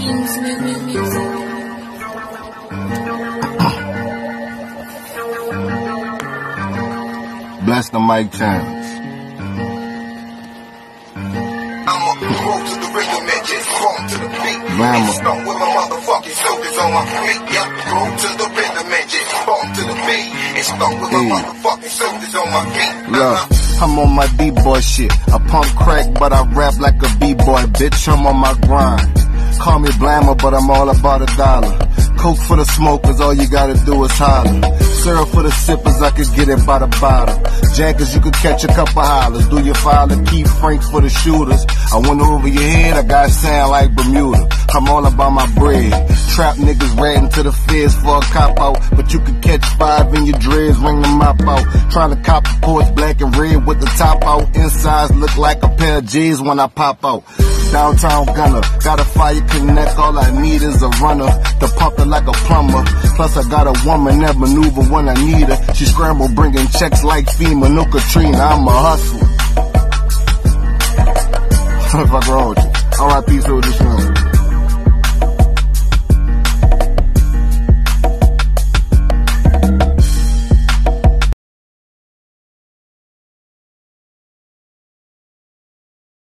Bless the mic channels. I'ma roll to the rhythm and just bump to the beat. Mama. Stomp with my motherfucking shoulders on my feet. Yep, roll to the rhythm and just bump to the beat. And stomp with my motherfucking shoulders on my feet. Yeah, I'm on my D-boy shit. I pump crack, but I rap like a B-boy. Bitch, I'm on my grind. Call me Blammer, but I'm all about a dollar. Coke for the smokers, all you gotta do is holler. Syrup for the sippers, I could get it by the bottle. Jackers, you could catch a couple hollers. Do your father, Keith Frank for the shooters. I went over your head, I got sand like Bermuda. I'm all about my bread. Trap niggas ratting to the feds for a cop out. But you could catch 5 in your dreads, ring the mop out. Trying to cop the Porsche black and red with the top out. Insides look like a pair of G's when I pop out. Downtown gunner, got a fire connect, all I need is a runner to pump it like a plumber. Plus I got a woman that maneuver when I need her. She scramble bringing checks like FEMA, no Katrina, I'm a hustle. If I grow with you. R.I.P. Phil Deshaun.